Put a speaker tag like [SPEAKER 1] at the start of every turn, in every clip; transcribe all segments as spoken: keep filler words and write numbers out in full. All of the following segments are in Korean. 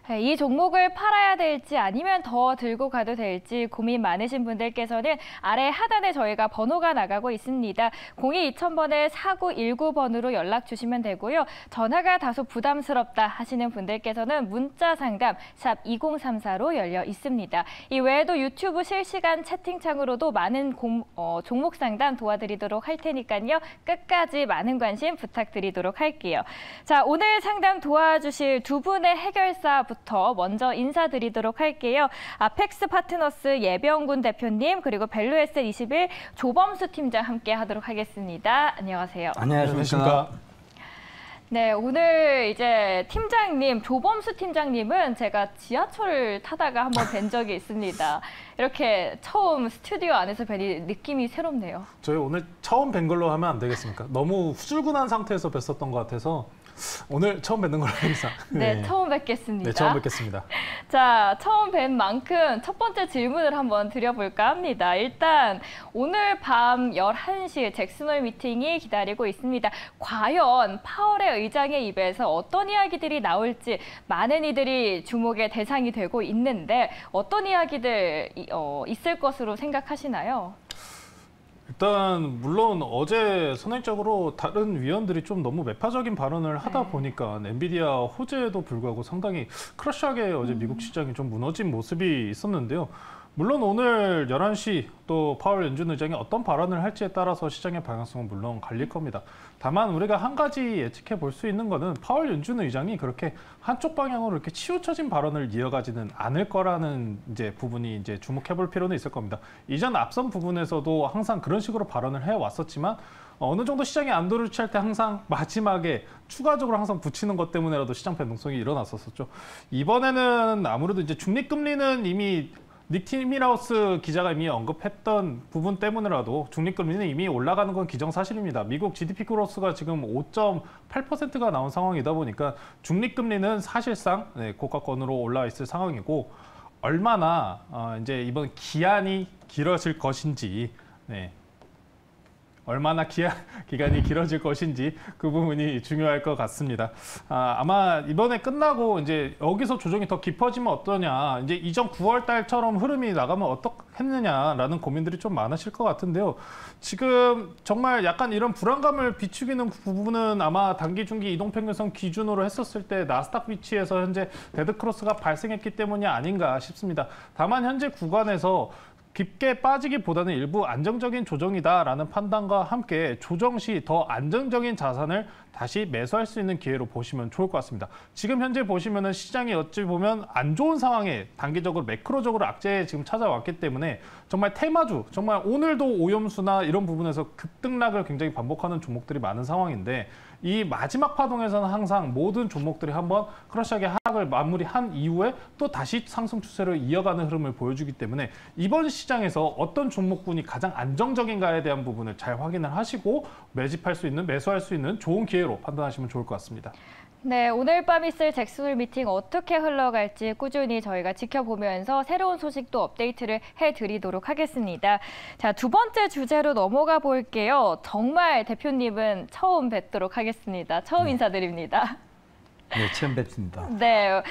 [SPEAKER 1] 이 종목을 팔아야 될지 아니면 더 들고 가도 될지 고민 많으신 분들께서는 아래 하단에 저희가 번호가 나가고 있습니다. 공이 이천 번에 사구일구 번으로 연락 주시면 되고요. 전화가 다소 부담스럽다 하시는 분들께서는 문자 상담 샵 이공삼사로 열려 있습니다. 이 외에도 유튜브 실시간 채팅창으로도 많은 공, 어, 종목 상담 도와드리도록 할 테니까요. 끝까지 많은 관심 부탁드리도록 할게요. 자, 오늘 상담 도와주실 두 분의 해결사부터 먼저 인사드리도록 할게요. 아펙스 파트너스 예병군 대표님 그리고 밸류에셋 이십일 조범수 팀장 함께 하도록 하겠습니다. 안녕하세요.
[SPEAKER 2] 안녕하십니까.
[SPEAKER 1] 네, 오늘 이제 팀장님, 조범수 팀장님은 제가 지하철을 타다가 한번 뵌 적이 있습니다. 이렇게 처음 스튜디오 안에서 뵈니 느낌이 새롭네요.
[SPEAKER 2] 저희 오늘 처음 뵌 걸로 하면 안 되겠습니까? 너무 후줄근한 상태에서 뵀었던 것 같아서 오늘 처음 뵙는 걸로 하겠습니다.
[SPEAKER 1] 네, 네, 처음 뵙겠습니다.
[SPEAKER 2] 네, 처음 뵙겠습니다.
[SPEAKER 1] 자, 처음 뵌 만큼 첫 번째 질문을 한번 드려볼까 합니다. 일단 오늘 밤 열한 시에 잭슨홀 미팅이 기다리고 있습니다. 과연 파월의 의장의 입에서 어떤 이야기들이 나올지 많은 이들이 주목의 대상이 되고 있는데 어떤 이야기들 어, 있을 것으로 생각하시나요?
[SPEAKER 2] 일단 물론 어제 선행적으로 다른 위원들이 좀 너무 매파적인 발언을 하다
[SPEAKER 1] 네.
[SPEAKER 2] 보니까 엔비디아 호재에도 불구하고 상당히 크러쉬하게 어제 미국 시장이 좀 무너진 모습이 있었는데요. 물론 오늘 열한 시 또 파월 연준 의장이 어떤 발언을 할지에 따라서 시장의 방향성은 물론 갈릴 겁니다. 다만 우리가 한 가지 예측해 볼 수 있는 거는 파월 연준 의장이 그렇게 한쪽 방향으로 이렇게 치우쳐진 발언을 이어가지는 않을 거라는 이제 부분이 이제 주목해 볼 필요는 있을 겁니다. 이전 앞선 부분에서도 항상 그런 식으로 발언을 해 왔었지만 어느 정도 시장이 안도를 취할 때 항상 마지막에 추가적으로 항상 붙이는 것 때문에라도 시장 변동성이 일어났었죠. 이번에는 아무래도 이제 중립금리는 이미 닉 티밀하우스 기자가 이미 언급했던 부분 때문에라도 중립금리는 이미 올라가는 건 기정사실입니다. 미국 지디피 그로스가 지금 오 점 팔 퍼센트가 나온 상황이다 보니까 중립금리는 사실상 네, 고가권으로 올라와 있을 상황이고 얼마나 어, 이제 이번 기한이 길어질 것인지 네. 얼마나 기한, 기간이 길어질 것인지 그 부분이 중요할 것 같습니다. 아, 아마 이번에 끝나고 이제 여기서 조정이 더 깊어지면 어떠냐, 이제 이전 구월 달처럼 흐름이 나가면 어떻겠느냐라는 고민들이 좀 많으실 것 같은데요. 지금 정말 약간 이런 불안감을 비추기는 부분은 아마 단기, 중기 이동평균선 기준으로 했었을 때 나스닥 위치에서 현재 데드크로스가 발생했기 때문이 아닌가 싶습니다. 다만 현재 구간에서 깊게 빠지기보다는 일부 안정적인 조정이다라는 판단과 함께 조정 시 더 안정적인 자산을 다시 매수할 수 있는 기회로 보시면 좋을 것 같습니다. 지금 현재 보시면은 시장이 어찌 보면 안 좋은 상황에 단기적으로 매크로적으로 악재에 지금 찾아왔기 때문에 정말 테마주, 정말 오늘도 오염수나 이런 부분에서 급등락을 굉장히 반복하는 종목들이 많은 상황인데 이 마지막 파동에서는 항상 모든 종목들이 한번 크러쉬하게 하락을 마무리한 이후에 또 다시 상승 추세를 이어가는 흐름을 보여주기 때문에 이번 시장에서 어떤 종목군이 가장 안정적인가에 대한 부분을 잘 확인을 하시고 매집할 수 있는, 매수할 수 있는 좋은 기회로 판단하시면 좋을 것 같습니다.
[SPEAKER 1] 네, 오늘 밤 있을 잭슨홀 미팅 어떻게 흘러갈지 꾸준히 저희가 지켜보면서 새로운 소식도 업데이트를 해드리도록 하겠습니다. 자, 두 번째 주제로 넘어가 볼게요. 정말 대표님은 처음 뵙도록 하겠습니다. 처음
[SPEAKER 3] 네.
[SPEAKER 1] 인사드립니다.
[SPEAKER 3] 네, 처음 뵙습니다.
[SPEAKER 1] 네.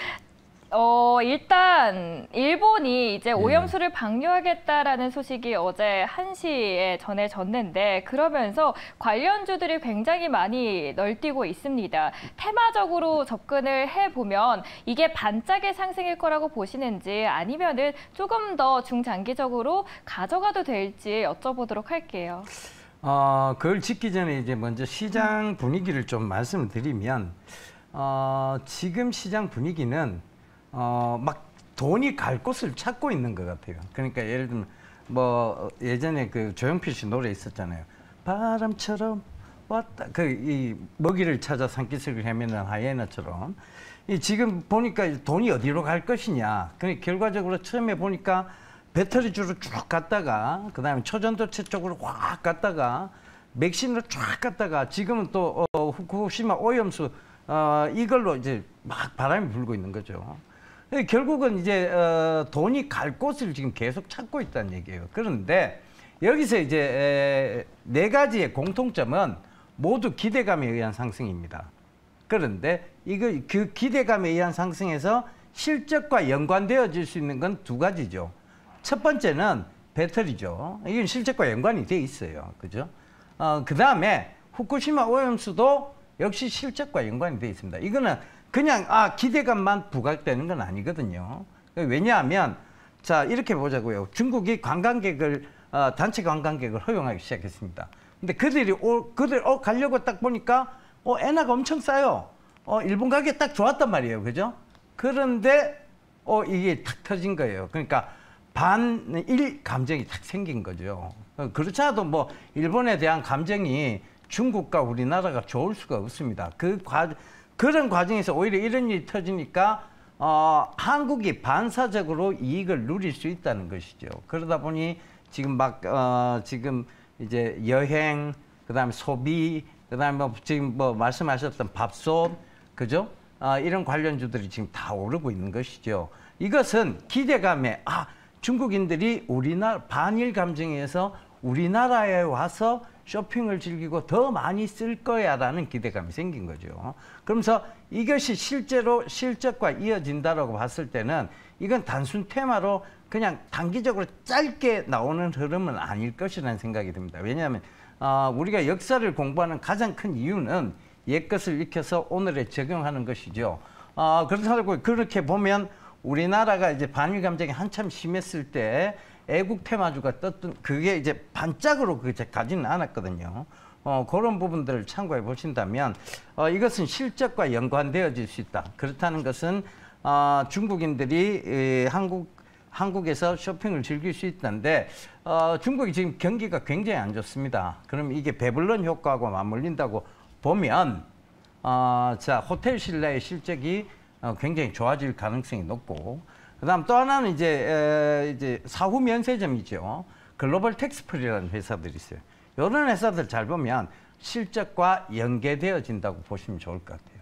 [SPEAKER 1] 어, 일단 일본이 이제 오염수를 방류하겠다라는 소식이 어제 한 시에 전해졌는데 그러면서 관련주들이 굉장히 많이 널뛰고 있습니다. 테마적으로 접근을 해보면 이게 반짝의 상승일 거라고 보시는지 아니면은 조금 더 중장기적으로 가져가도 될지 여쭤보도록 할게요.
[SPEAKER 3] 어, 그걸 짓기 전에 이제 먼저 시장 분위기를 좀 말씀을 드리면 어, 지금 시장 분위기는 어, 막 돈이 갈 곳을 찾고 있는 것 같아요. 그러니까 예를 들면 뭐 예전에 그 조용필 씨 노래 있었잖아요. 바람처럼 왔다. 그 이 먹이를 찾아 산기슭을 헤매는 하이에나처럼. 이 지금 보니까 돈이 어디로 갈 것이냐. 그러니까 결과적으로 처음에 보니까 배터리주로 쭉 갔다가 그다음에 초전도체 쪽으로 확 갔다가 맥신으로 쫙 갔다가 지금은 또 어, 후쿠시마 오염수 어, 이걸로 이제 막 바람이 불고 있는 거죠. 결국은 이제 어, 돈이 갈 곳을 지금 계속 찾고 있다는 얘기예요. 그런데 여기서 이제 에, 네 가지의 공통점은 모두 기대감에 의한 상승입니다. 그런데 이거 그 기대감에 의한 상승에서 실적과 연관되어질 수 있는 건 두 가지죠. 첫 번째는 배터리죠. 이건 실적과 연관이 돼 있어요. 그죠? 어, 그 다음에 후쿠시마 오염수도 역시 실적과 연관이 돼 있습니다. 이거는 그냥 아 기대감만 부각되는 건 아니거든요. 왜냐하면 자 이렇게 보자고요. 중국이 관광객을 어, 단체 관광객을 허용하기 시작했습니다. 근데 그들이 오, 그들 어 가려고 딱 보니까 어 엔화가 엄청 싸요. 어 일본 가게 딱 좋았단 말이에요. 그죠? 그런데 어 이게 탁 터진 거예요. 그러니까 반일 감정이 탁 생긴 거죠. 어, 그렇지 않아도 뭐 일본에 대한 감정이 중국과 우리나라가 좋을 수가 없습니다. 그 과, 그런 과정에서 오히려 이런 일이 터지니까 어, 한국이 반사적으로 이익을 누릴 수 있다는 것이죠. 그러다 보니 지금 막 어, 지금 이제 여행, 그다음에 소비, 그다음에 뭐 지금 뭐 말씀하셨던 밥솥, 그죠? 어, 이런 관련주들이 지금 다 오르고 있는 것이죠. 이것은 기대감에 아 중국인들이 우리나라 반일 감정에서 우리나라에 와서 쇼핑을 즐기고 더 많이 쓸 거야라는 기대감이 생긴 거죠. 그러면서 이것이 실제로 실적과 이어진다라고 봤을 때는 이건 단순 테마로 그냥 단기적으로 짧게 나오는 흐름은 아닐 것이라는 생각이 듭니다. 왜냐하면 어, 우리가 역사를 공부하는 가장 큰 이유는 옛것을 익혀서 오늘에 적용하는 것이죠. 어, 그렇다고 그렇게 보면 우리나라가 이제 반일 감정이 한참 심했을 때 애국 테마주가 떴던 그게 이제 반짝으로 그게 가지는 않았거든요. 어, 그런 부분들을 참고해 보신다면 어, 이것은 실적과 연관되어질 수 있다. 그렇다는 것은 어, 중국인들이 에, 한국 한국에서 쇼핑을 즐길 수 있다는데 어, 중국이 지금 경기가 굉장히 안 좋습니다. 그럼 이게 배불런 효과하고 맞물린다고 보면 어, 자 호텔 신라의 실적이 어, 굉장히 좋아질 가능성이 높고, 그다음 또 하나는 이제 에, 이제 사후 면세점이죠. 글로벌 텍스프리라는 회사들이 있어요. 이런 회사들 잘 보면 실적과 연계되어진다고 보시면 좋을 것 같아요.